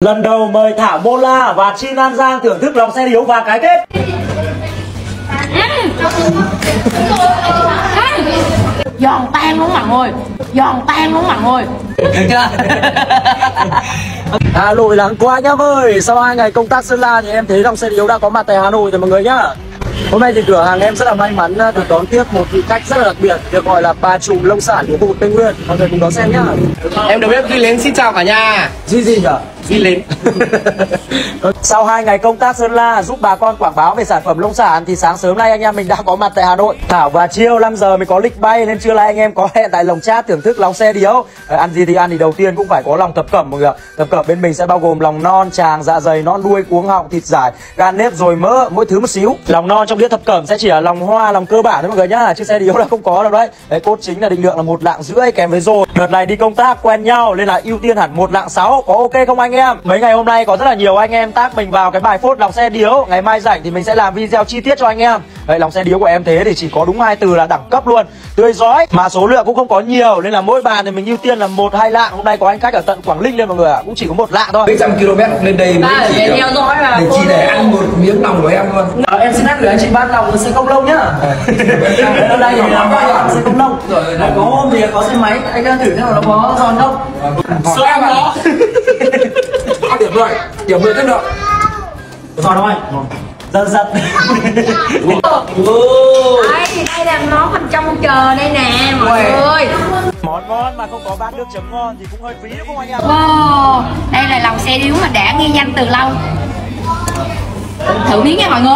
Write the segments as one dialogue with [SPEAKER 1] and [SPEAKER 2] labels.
[SPEAKER 1] Lần đầu mời Thảo Mola và Chin An Giang thưởng thức lòng xe điếu và cái kết.
[SPEAKER 2] Giòn tan luôn mọi người, giòn tan luôn mọi người.
[SPEAKER 1] Được chưa? Hà Nội nắng quá nhá ơi. Sau 2 ngày công tác Sơn La thì em thấy lòng xe điếu đã có mặt tại Hà Nội rồi mọi người nhá. Hôm nay thì cửa hàng em rất là may mắn được đón tiếp một vị khách rất là đặc biệt, được gọi là bà trùm nông sản của khu vực Tây Nguyên. Mọi người cùng đón xem nhá.
[SPEAKER 3] Em được biết Duy Lến xin chào cả nhà.
[SPEAKER 1] Duy gì nhỉ?
[SPEAKER 3] Duy Lến.
[SPEAKER 1] Sau 2 ngày công tác Sơn La giúp bà con quảng bá về sản phẩm nông sản thì sáng sớm nay anh em mình đã có mặt tại Hà Nội. Thảo và Chiêu 5 giờ mới có lịch bay nên trưa nay anh em có hẹn tại Lồng Chát thưởng thức lòng xe điếu. Ăn gì thì ăn thì đầu tiên cũng phải có lòng thập cẩm mọi người ạ. Thập cẩm bên mình sẽ bao gồm lòng non, tràng, dạ dày, non đuôi, cuống họng, thịt dải, gan nếp, rồi mỡ, mỗi thứ một xíu. Lòng non trong đĩa thập cẩm sẽ chỉ là lòng hoa, lòng cơ bản thôi mọi người nhá, chứ xe điếu là không có đâu đấy. Đấy, cốt chính là định lượng là 1,5 lạng kèm với rồi. Đợt này đi công tác quen nhau nên là ưu tiên hẳn 1,6 lạng. Có ok không anh em? Mấy ngày hôm nay có rất là nhiều anh em tag mình vào cái bài phốt lòng xe điếu. Ngày mai rảnh thì mình sẽ làm video chi tiết cho anh em. Đấy, lòng xe điếu của em thế thì chỉ có đúng 2 từ là đẳng cấp luôn, tươi rói, mà số lượng cũng không có nhiều nên là mỗi bàn thì mình ưu tiên là 1-2 lạng. Hôm nay có anh khách ở tận Quảng Ninh lên mọi người ạ, cũng chỉ có 1 lạng thôi.
[SPEAKER 3] Mấy trăm km lên đây mới chỉ để ăn một miếng lòng của em luôn.
[SPEAKER 1] Em xin phép gửi anh chị ban lòng xe công nông nhá. Ở đây thì làm xe công nông rồi, có bìa, có xe máy, anh đang thử xem là nó có giòn không.
[SPEAKER 3] Sợ em đó. Điểm rồi, điểm 10 tiếp được.
[SPEAKER 1] Giòn không anh? Giật giật.
[SPEAKER 2] Đây là món mình trông chờ đây nè mọi người.
[SPEAKER 1] Món ngon mà không có bát nước chấm ngon thì cũng hơi phí đúng không anh em?
[SPEAKER 2] Đây là lòng xe điếu mà đã ghi danh từ lâu. Thử miếng nha mọi người.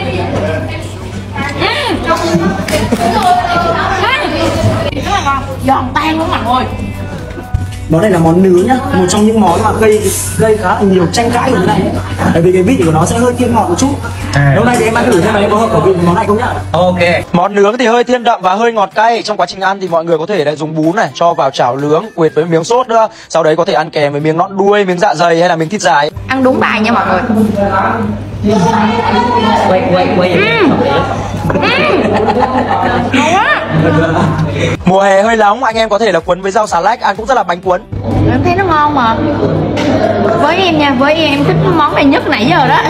[SPEAKER 2] Rất là ngon, giòn tan luôn mọi người.
[SPEAKER 1] Món này là món nướng nhá, một trong những món mà gây khá là nhiều tranh cãi của cái này. Bởi vì cái vị của nó sẽ hơi thiên ngọt một chút. Hôm nay thì em ăn thử xem em có hợp khẩu vị món này không nhá.
[SPEAKER 3] Ok.
[SPEAKER 1] Món nướng thì hơi thiên đậm và hơi ngọt cay. Trong quá trình ăn thì mọi người có thể lại dùng bún này cho vào chảo nướng quệt với miếng sốt nữa. Sau đấy có thể ăn kèm với miếng nõn đuôi, miếng dạ dày hay là miếng thịt dải.
[SPEAKER 2] Ăn đúng bài nha mọi người.
[SPEAKER 1] Mùa hè hơi nóng, anh em có thể là cuốn với rau xà lách ăn cũng rất là bánh cuốn.
[SPEAKER 2] Em thấy nó ngon mà. Với em nha, với em thích món này nhất nãy giờ đó.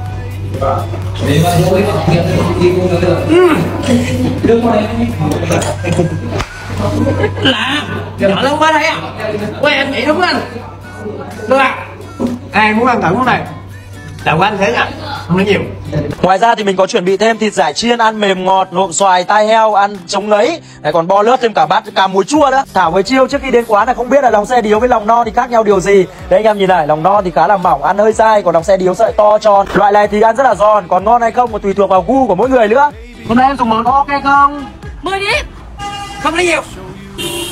[SPEAKER 3] Lạ. Nhỏ lắm quá đấy ạ. Quay em nghĩ đúng không anh? Được ạ. Ai muốn ăn thử món này? Làm của anh thế ạ. Không nói nhiều.
[SPEAKER 1] Ngoài ra thì mình có chuẩn bị thêm thịt dải chiên ăn mềm ngọt, nộm xoài, tai heo ăn chống ngấy. Đấy, còn bo lướt thêm cả bát cà muối chua nữa. Thảo với Chiêu trước khi đến quán là không biết là lòng xe điếu với lòng non thì khác nhau điều gì. Đấy anh em nhìn này, lòng non thì khá là mỏng, ăn hơi dai, còn lòng xe điếu sợi to tròn. Loại này thì ăn rất là giòn, còn ngon hay không còn tùy thuộc vào gu của mỗi người nữa. Hôm nay em dùng món ok không?
[SPEAKER 2] 10 điểm.
[SPEAKER 3] Không lấy nhiều.